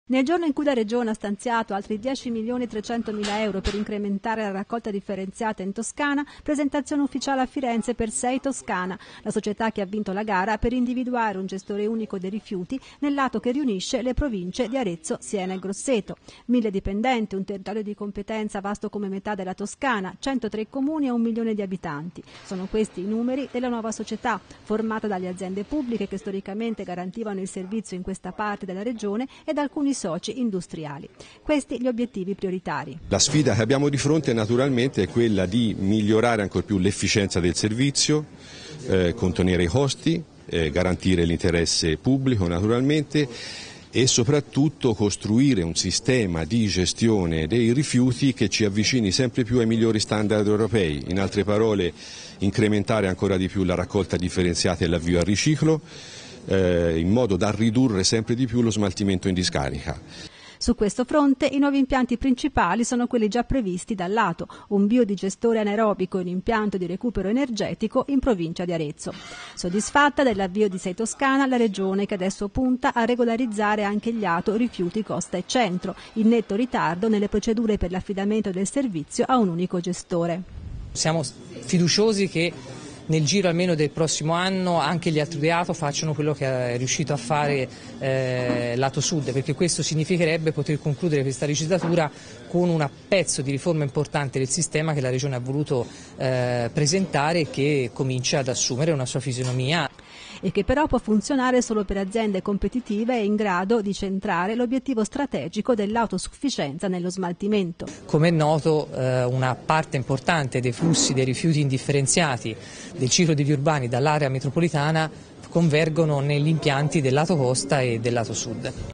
Nel giorno in cui la Regione ha stanziato altri 10.300.000 euro per incrementare la raccolta differenziata in Toscana, presentazione ufficiale a Firenze per Sei Toscana, la società che ha vinto la gara per individuare un gestore unico dei rifiuti nel lato che riunisce le province di Arezzo, Siena e Grosseto. 1.000 dipendenti, un territorio di competenza vasto come metà della Toscana, 103 comuni e 1 milione di abitanti. Sono questi i numeri della nuova società, formata dalle aziende pubbliche che storicamente garantivano il servizio in questa parte della Regione e da alcuni soci industriali. Questi gli obiettivi prioritari. La sfida che abbiamo di fronte naturalmente è quella di migliorare ancor più l'efficienza del servizio, contenere i costi, garantire l'interesse pubblico naturalmente e soprattutto costruire un sistema di gestione dei rifiuti che ci avvicini sempre più ai migliori standard europei. In altre parole, incrementare ancora di più la raccolta differenziata e l'avvio al riciclo, in modo da ridurre sempre di più lo smaltimento in discarica. Su questo fronte i nuovi impianti principali sono quelli già previsti dal lato, un biodigestore anaerobico e un impianto di recupero energetico in provincia di Arezzo. Soddisfatta dell'avvio di Sei Toscana, la Regione che adesso punta a regolarizzare anche gli ATO rifiuti costa e centro, in netto ritardo nelle procedure per l'affidamento del servizio a un unico gestore. Siamo fiduciosi che nel giro almeno del prossimo anno anche gli altri ATO facciano quello che è riuscito a fare l'Ato Sud, perché questo significherebbe poter concludere questa legislatura con un pezzo di riforma importante del sistema che la Regione ha voluto presentare e che comincia ad assumere una sua fisionomia. E che però può funzionare solo per aziende competitive e in grado di centrare l'obiettivo strategico dell'autosufficienza nello smaltimento. Come è noto, una parte importante dei flussi dei rifiuti indifferenziati del ciclo degli urbani dall'area metropolitana convergono negli impianti del lato costa e del lato sud.